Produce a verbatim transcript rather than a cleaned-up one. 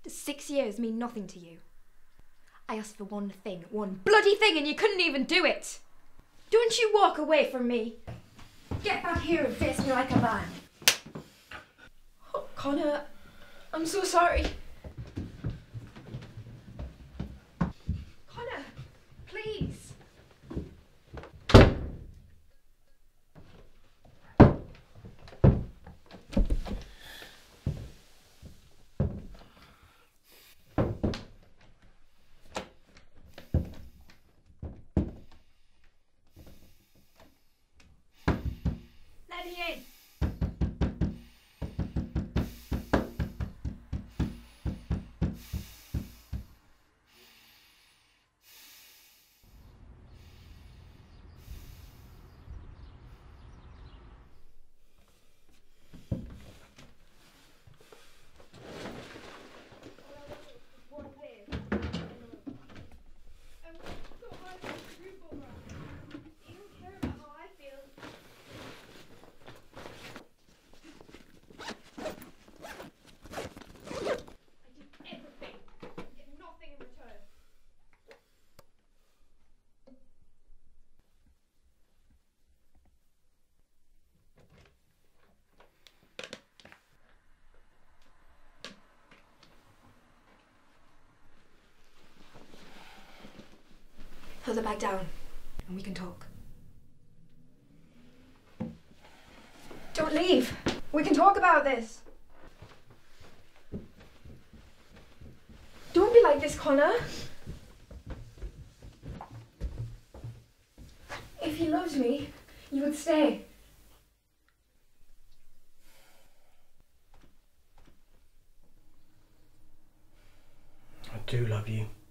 Does six years mean nothing to you? I asked for one thing, one bloody thing, and you couldn't even do it! Don't you walk away from me! Get back here and face me like a man! Oh, Connor, I'm so sorry. Connor, please! Let me in! Put the bag down and we can talk. Don't leave. We can talk about this. Don't be like this, Connor. If you loved me, you would stay. I do love you.